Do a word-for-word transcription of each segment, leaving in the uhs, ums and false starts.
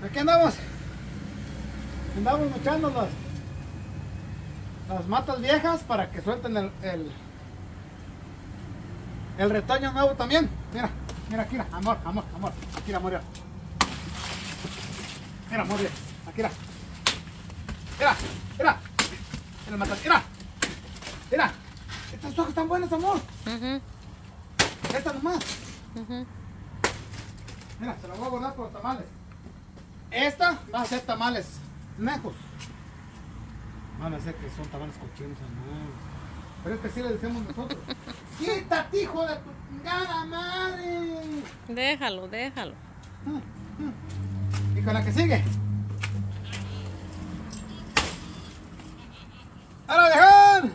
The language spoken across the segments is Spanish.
Aquí andamos. Andamos echando las, las matas viejas para que suelten el, el, el retoño nuevo también. Mira, mira, aquí, mira, amor, amor, amor. Aquí, mira, amor. Mira, amor, mira. Aquí, mira. Mira, mira. Mira, mata, mira. Mira. Estas hojas están buenas, amor. Uh-huh. Esta nomás. Uh-huh. Mira, se la voy a guardar por los tamales. Esta va a ser tamales mejos. Van a ser que son tamales cochinos, amor. Pero es que sí le decimos nosotros. ¡Quítate, hijo de tu chingada madre! Déjalo, déjalo. Y con la que sigue. ¡Ahora dejar!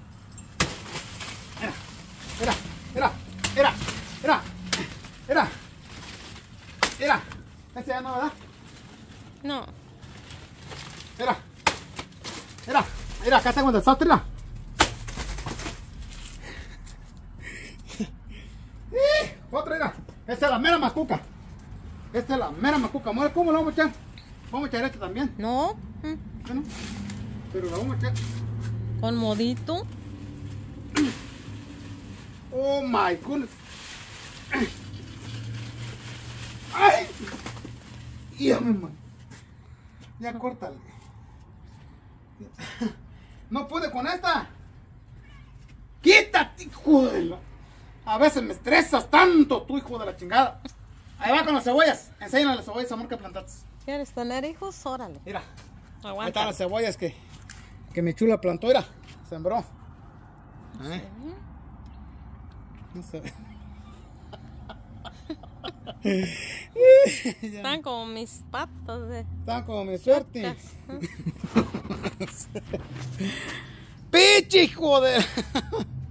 Mira, mira, mira, mira, mira, mira. Este ya no, ¿verdad? No. Mira, mira, mira, acá tengo un desastre, mira. Otra, mira. Esta es la mera macuca. Esta es la mera macuca. Amor, ¿cómo la vamos a echar? Vamos a echar esta también. No. Bueno, pero la vamos a echar. Con modito. Oh my goodness. Ay. Ya, mi hermano. Ya córtale. No pude con esta. Quítate, hijo de la... A veces me estresas tanto, tú, hijo de la chingada. Ahí va con las cebollas. Enséñale las cebollas, amor, que plantaste. ¿Quieres tener hijos? Órale. Mira. Ahí Aguanta. están las cebollas que, que mi chula plantó, mira. Sembró. ¿Eh? No se ve. Están como mis patas de... Están como mi suerte. patas. ¡Pichi, hijo de...